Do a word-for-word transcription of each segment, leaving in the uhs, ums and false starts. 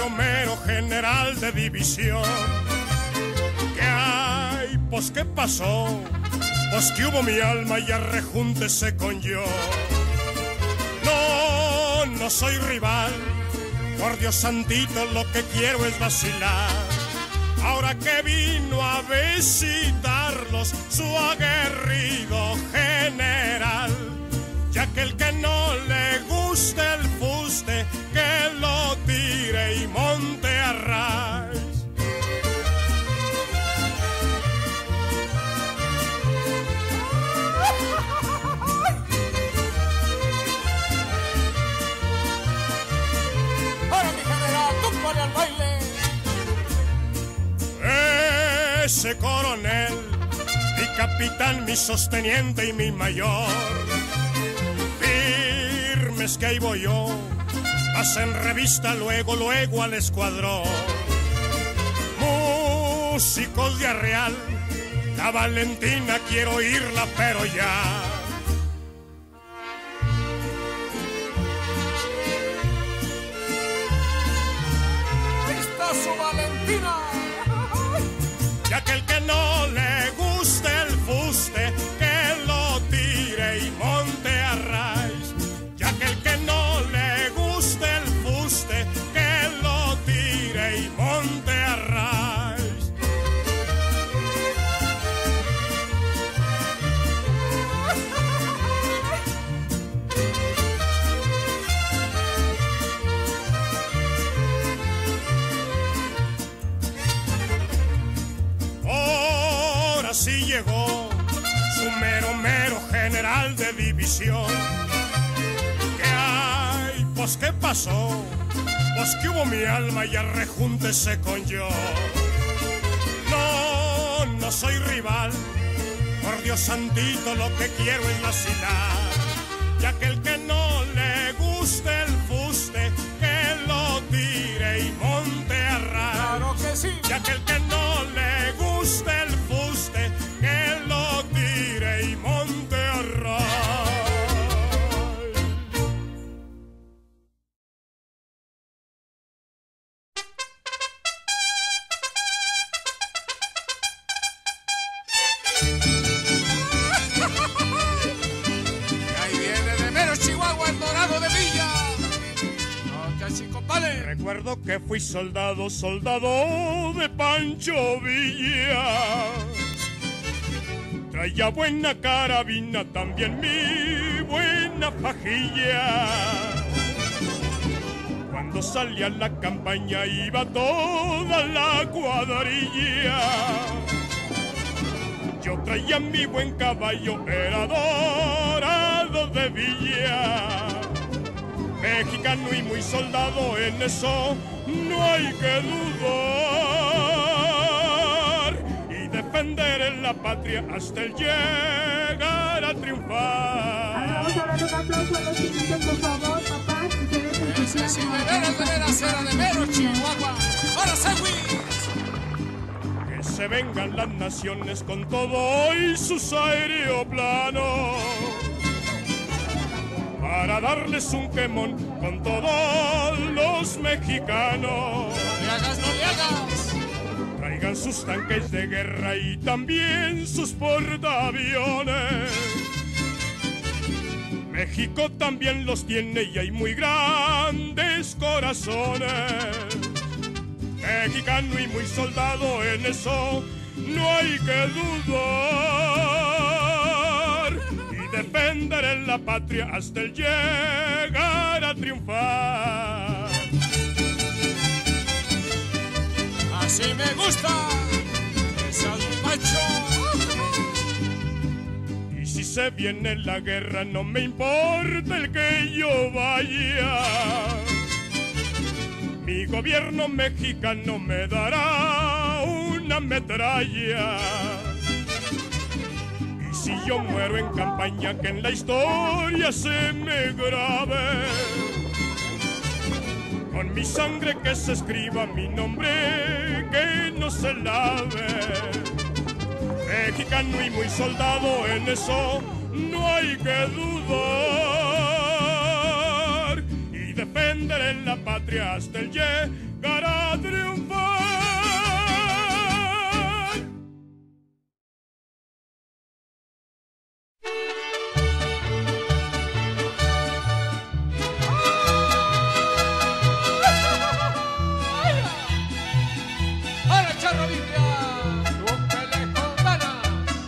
mero, mero general de división. ¿Qué hay? Pues ¿qué pasó? Pues que hubo mi alma y arrejúntese con yo. No, no soy rival, por Dios santito lo que quiero es vacilar. Ahora que vino a visitarlos su aguerrido general, ya que el que no le guste el fuste, que lo tire y monte a ras. Ahora mi general, tú pone al baile. Ese coronel, mi capitán, mi sosteniente y mi mayor, firmes que ahí voy yo, pasen revista luego, luego al escuadrón. Músicos de Arreal, la Valentina quiero oírla pero ya. Ahí está su Valentina. Ya que el que no le guste el fuste, que lo tire y monte a raíz. Ya que el que no le guste el fuste, que lo tire y monte a raíz. Así llegó su mero, mero general de división. ¿Qué hay? Pues ¿qué pasó? Pues que hubo mi alma y arrejúntese con yo. No, no soy rival, por Dios santito lo que quiero es vacilar. Ya que el que no le guste el fuste, que lo tire y monte a ras. Claro que sí. Ya que el que no le guste el fuste, que lo tire y monte a ras. Y ahí viene de mero Chihuahua el Dorado de Villa. No, que así, compadre. Recuerdo que fui soldado, soldado de Pancho Villa. Traía buena carabina, también mi buena fajilla. Cuando salía a la campaña iba toda la cuadrilla. Yo traía mi buen caballo, era Dorado de Villa. Mexicano y muy soldado, en eso no hay que dudar. Y defender en la patria hasta el llegar a triunfar. Vamos a dar un aplauso a los chiquitos, por favor, papá. Ese sí, de veras, de veras, era de mero Chihuahua. ¡Ahora Seguis! Que se vengan las naciones con todo y sus aeroplanos, para darles un quemón con todos los mexicanos. No le hagas, no le hagas. Traigan sus tanques de guerra y también sus portaaviones. México también los tiene y hay muy grandes corazones. Mexicano y muy soldado, en eso no hay que dudar. Y defender en la patria hasta el llegar a triunfar. Así me gusta. Esa de un macho. Y si se viene la guerra no me importa el que yo vaya. Mi gobierno mexicano me dará una metralla. Y si yo muero en campaña, que en la historia se me grabe. Con mi sangre que se escriba mi nombre, que no se lave. Mexicano y muy soldado, en eso no hay que dudar. Y defender en la patria hasta el llegar triunfar. ¡Para Charro Biblia! ¡Chúmpele con ganas!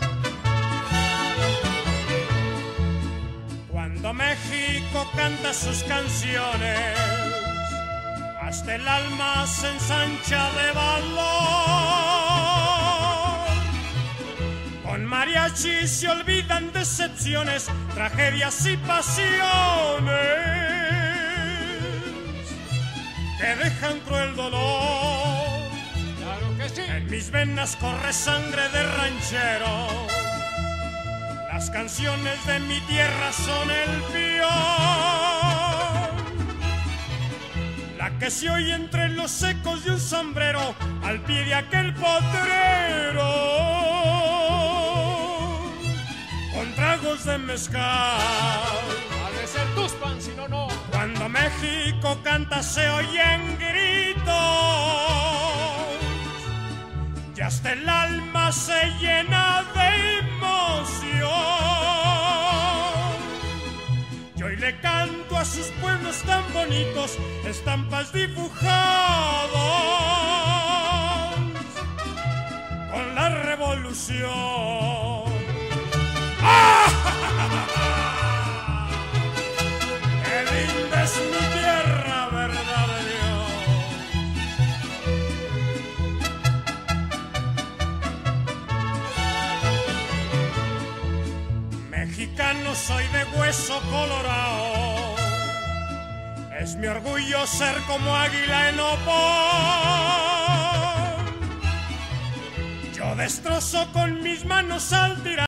Cuando México canta sus canciones, hasta el alma se ensancha de valor. Con mariachi se olvidan decepciones, tragedias y pasiones que dejan cruel dolor. ¡Claro que sí! En mis venas corre sangre de ranchero. Las canciones de mi tierra son el peón, la que se oye entre los ecos de un sombrero al pie de aquel potrero, con tragos de mezcal. Ha de ser Tuxpan, si no, no. Cuando México canta se oyen gritos, y hasta el alma se llena de emoción. Y hoy le canto a sus pueblos tan bonitos, estampas dibujadas con la revolución. ¡Ah! ¡Qué linda es mi tierra, verdad de Dios! Mexicano soy de hueso colorado, es mi orgullo ser como águila en opón. Yo destrozo con mis manos al tirar